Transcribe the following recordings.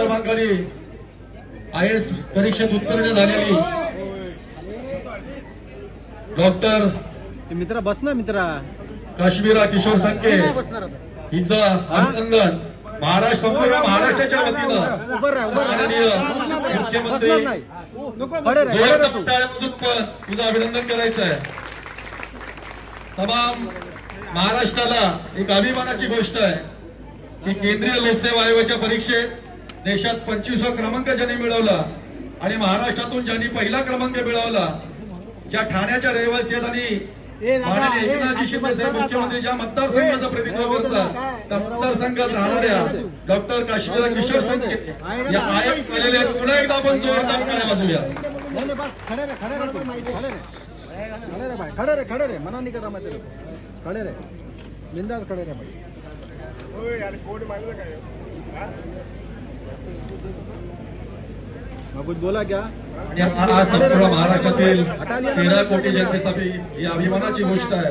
क्रमांकाने IAS परीक्षेत उत्तीर्ण झालेली डॉक्टर मित्रा बस ना मित्रा काश्मीरा किशोर संके हिचं अभिनंदन महाराष्ट्र संपूर्ण महाराष्ट्राच्या वतीनं माननीय मुख्यमंत्री तुझं अभिनंदन करायचं आहे। तमाम महाराष्ट्राला एक अभिमानाची गोष्ट आहे की केंद्रीय लोकसेवा आयोगाच्या परीक्षेत देशात 25वा क्रमांक ज्यांनी मिळवला आणि महाराष्ट्रातून ज्यांनी पहिला क्रमांक मिळवला, ज्या ठाण्याच्या रहिवासी आहेत आणि माननीय एकनाथजी शिंदे साहेब मुख्यमंत्री ज्या मतदारसंघाचं प्रतिनिधित्व करतात त्या मतदारसंघात राहणाऱ्या डॉक्टर काश्मीरा किशोर संके या गायब झालेल्या पुन्हा एकदा आपण जोरदार टाळ्या वाजवूया। खड़े रे मना नहीं कर रहा मैं तेरे को, खड़े रे बिंदास खड़े रे भाई। ओए यार कोड मांगने का है मैं कुछ बोला क्या? आज संपूर्ण महाराष्ट्रातील 13 कोटी जनतेसाठी ही अभिमानाची गोष्ट आहे।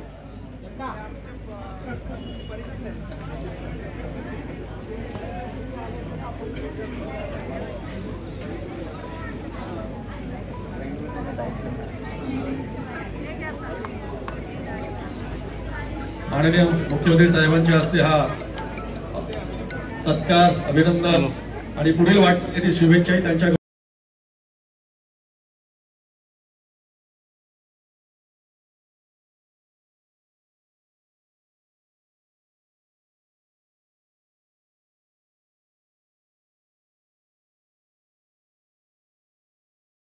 माननीय मुख्यमंत्री साहेबांच्या हस्ते हा सत्कार, अभिनंदन आणि पुढील वाटचालीची शुभेच्छाही त्यांच्या